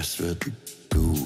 Das wird gut.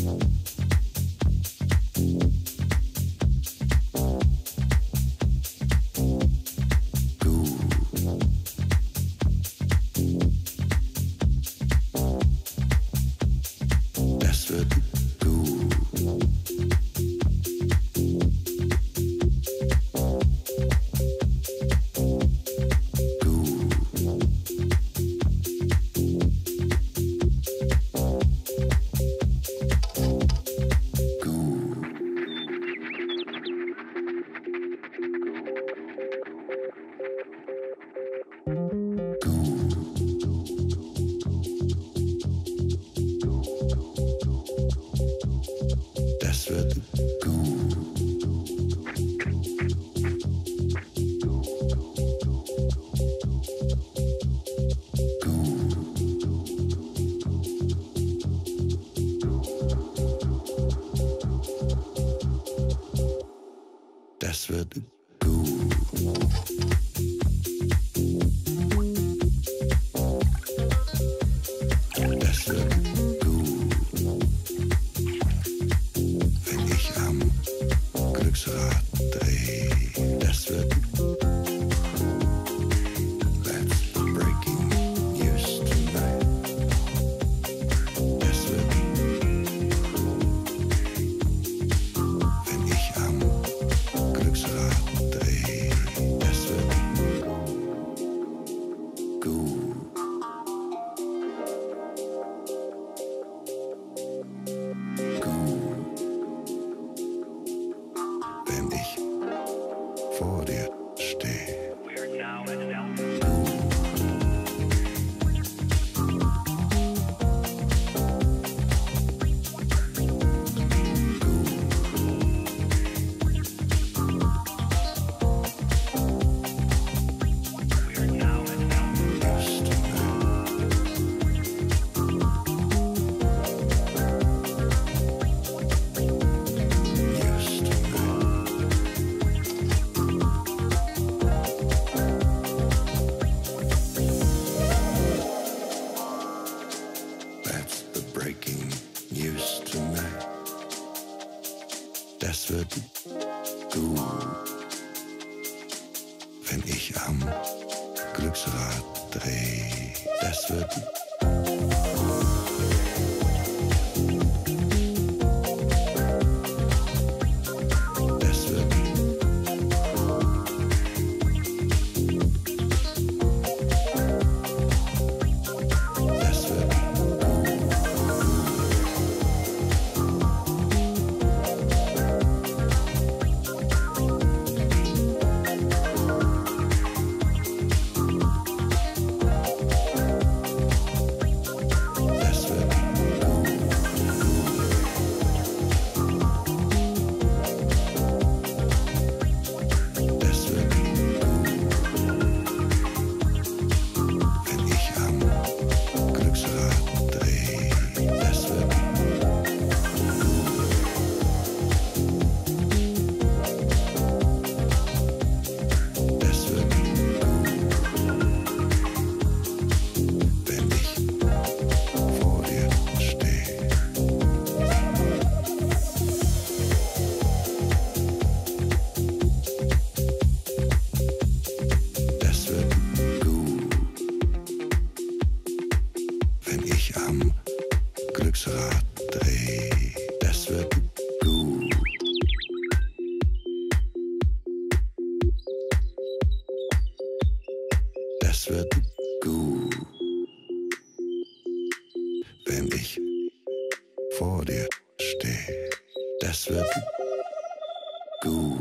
Das wird gut. Das wird gut. Wenn ich am Glücksrad dreh, das wird That's breaking news tonight. Das wird wenn ich am Glücksrad dreh, das wird gut. Gut. Wenn ich vor dir stehe. That's the breaking news tonight. Das wird gut. Wenn ich am Glücksrad dreh, das wird das wird das wird das wird das wird wenn ich am Glücksrad dreh, das wird das wird wenn ich vor dir stehe. Das wird gut. Wenn ich am Glücksrad dreh, das wird gut. Das wird gut. Wenn ich vor dir stehe, das wird gut.